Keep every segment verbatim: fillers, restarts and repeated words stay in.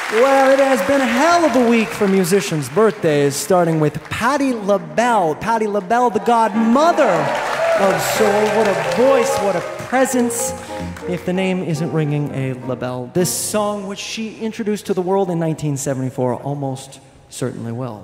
Well, it has been a hell of a week for musicians' birthdays, starting with Patti LaBelle. Patti LaBelle, the godmother of soul. What a voice, what a presence. If the name isn't ringing a LaBelle, this song, which she introduced to the world in nineteen seventy-four, almost certainly will.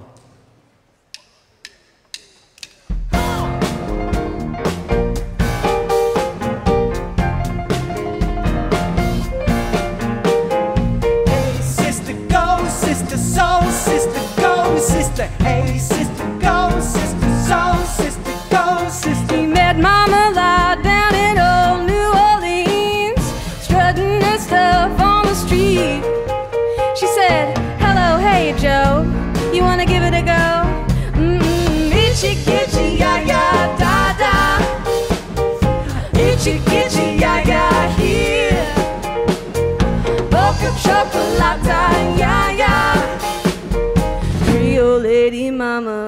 Hey, sister, go, sister, so, sister, go, sister. He met Mama Loud down in old New Orleans, strutting her stuff on the street. She said, hello, hey, Joe, you wanna give it a go? Mmm, itchy, kitchy, ya, ya, da, da. Itchy, kitchy, ya, ya, here. Boca chocolate, ya, ya. Creole lady mama,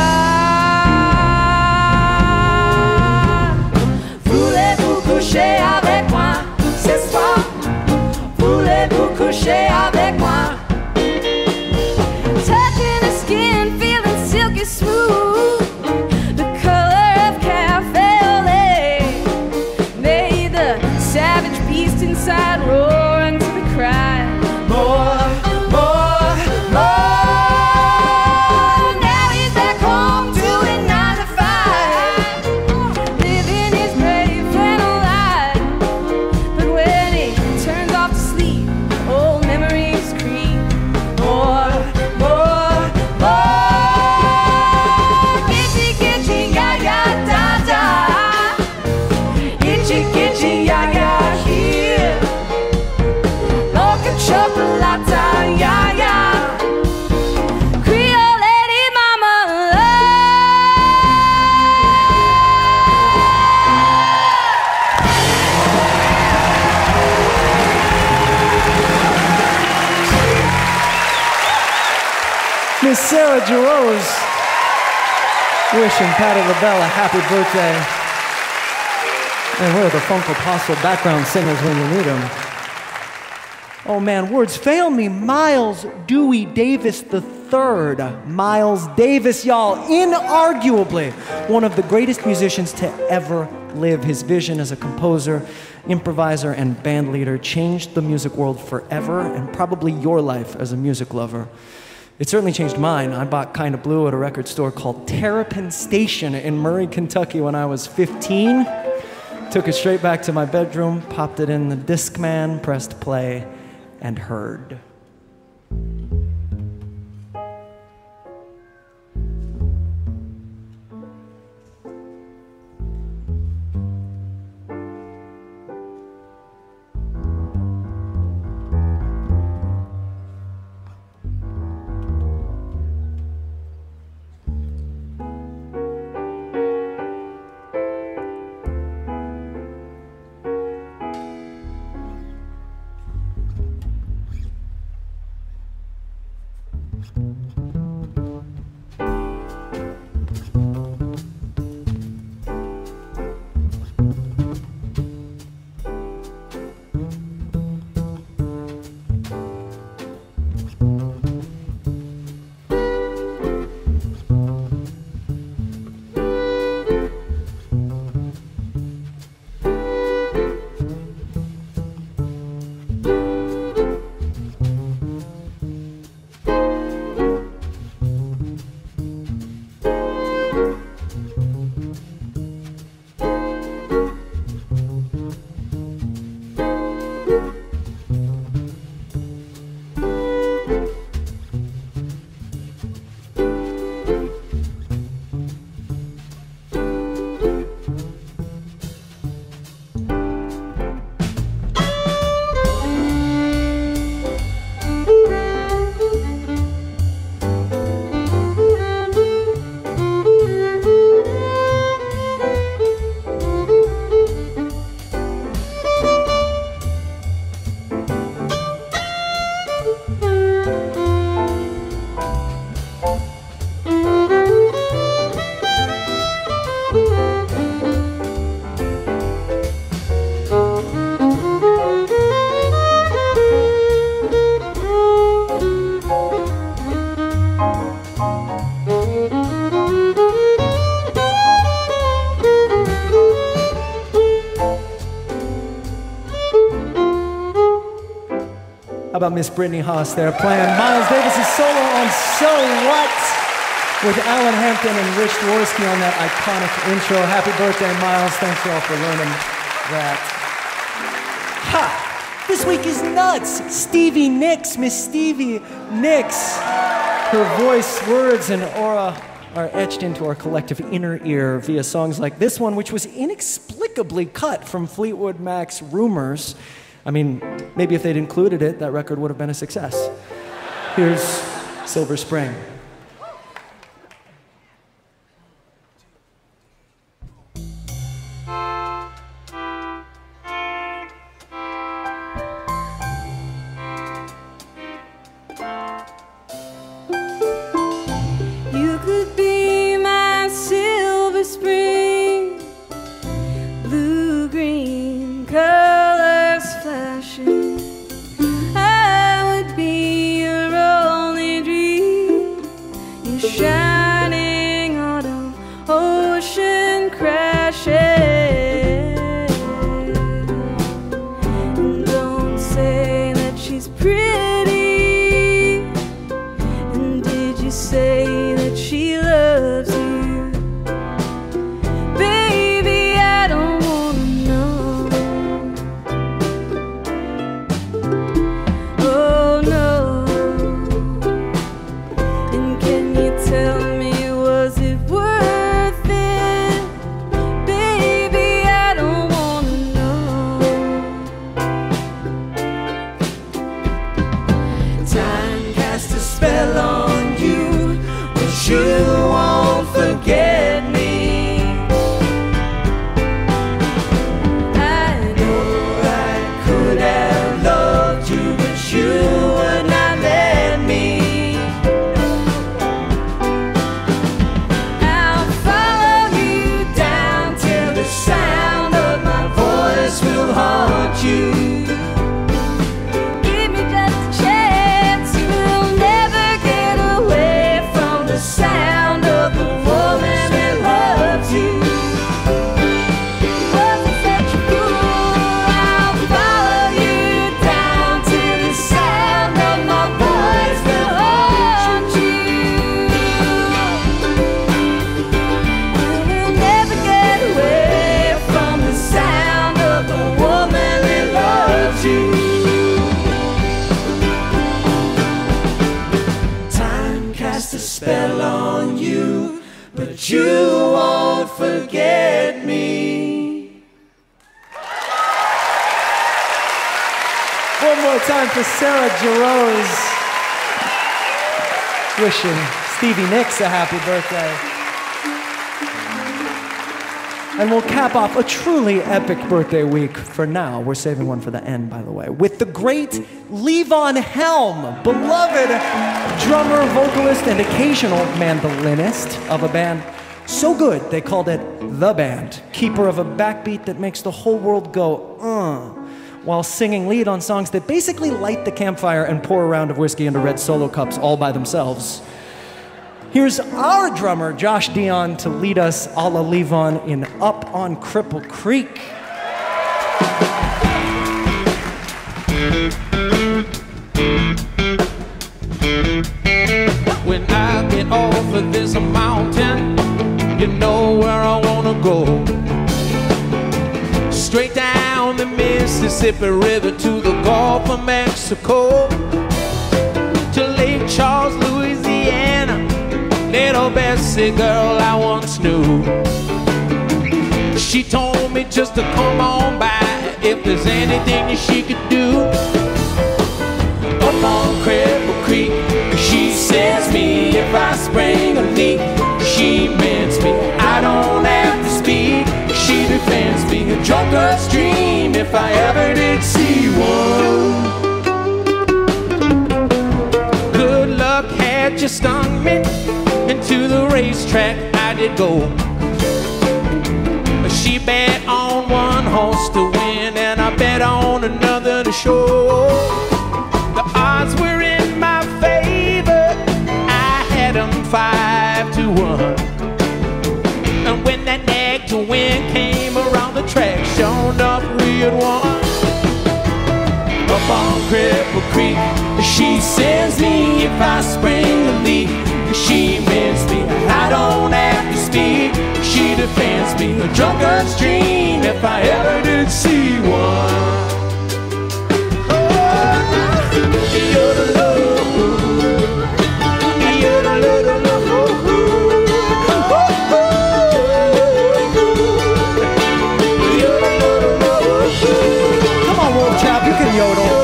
ah, voulez-vous coucher avec moi ce soir? Voulez-vous coucher avec moi? Touching her skin, feeling silky smooth, the color of cafe au lait, made the savage beast inside roar until we cried. More, more, more. Miss Sarah Jarosz wishing Patti LaBelle a happy birthday. And we're the Funk Apostle background singers when you need them. Oh man, words fail me. Miles Dewey Davis the third. Miles Davis, y'all, inarguably one of the greatest musicians to ever live. His vision as a composer, improviser, and band leader changed the music world forever, and probably your life as a music lover. It certainly changed mine. I bought Kinda Blue at a record store called Terrapin Station in Murray, Kentucky when I was fifteen. Took it straight back to my bedroom, popped it in the Discman, pressed play, and heard. How about Miss Brittany Haas there playing Miles Davis' solo on So What with Alan Hampton and Rich Dworsky on that iconic intro. Happy birthday, Miles. Thanks y'all for learning that. Ha! This week is nuts. Stevie Nicks, Miss Stevie Nicks. Her voice, words, and aura are etched into our collective inner ear via songs like this one, which was inexplicably cut from Fleetwood Mac's Rumors. I mean, maybe if they'd included it, that record would have been a success. Here's Silver Spring. You could be my silver spring, blue-green colors flashing. I would be your only dream, your shining autumn ocean crashing. And don't say that she's pretty, and did you say that she loves you? Baby, I don't wanna know. Oh no. And can you tell me, was it worth it? Baby, I don't wanna know. Time cast a spell on you, but you won't forget me. I know I could have loved you, but you would not let me. I'll follow you down till the sound of my voice will haunt you. Give me just a chance, you'll never get away from the sound of the woman that loves you. Wasn't such a fool, I'll follow you down till the sound of my voice will haunt you. You'll never get away from the sound of the woman that loves you. Time cast a spell on you, but you won't forget me. One more time for Sarah Jarosz. Wishing Stevie Nicks a happy birthday. And we'll cap off a truly epic birthday week for now. We're saving one for the end, by the way, with the great Levon Helm, beloved drummer, vocalist, and occasional mandolinist of a band so good they called it The Band, keeper of a backbeat that makes the whole world go, uh, while singing lead on songs that basically light the campfire and pour a round of whiskey into red solo cups all by themselves. Here's our drummer, Josh Dion, to lead us a la Levon in Up on Cripple Creek. When I get off of this mountain, you know where I wanna go. Straight down the Mississippi River to the Gulf of Mexico, to Lake Charles, Louisiana. Little Bessie girl I once knew, she told me just to come on by if there's anything that she could do. Up on Cripple Creek, she says me if I spring a leak. She mends me, I don't have to speak. She defends me, a drunker's dream if I ever did see one. Good luck had just stung me, into the racetrack I did go. She bet on one horse to win, and I bet on another to show. The odds were in my favor, I had them five to one. And when that nag to win came around the track, sure enough we had won. Up on Cripple Creek. She sends me if I spring a leak. She mends me, I don't have to speak. She defends me, a drunkard's dream, if I ever did see one. You're the love, you're the little love. Come on, Wolf Chap, you can yodel.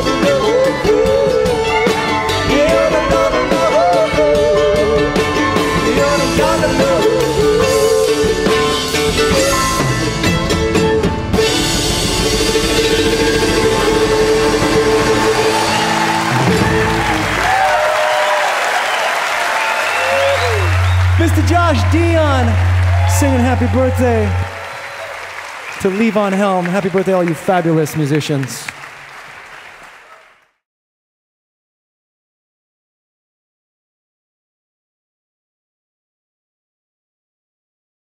Mister Josh Dion singing happy birthday to Levon Helm. Happy birthday, all you fabulous musicians.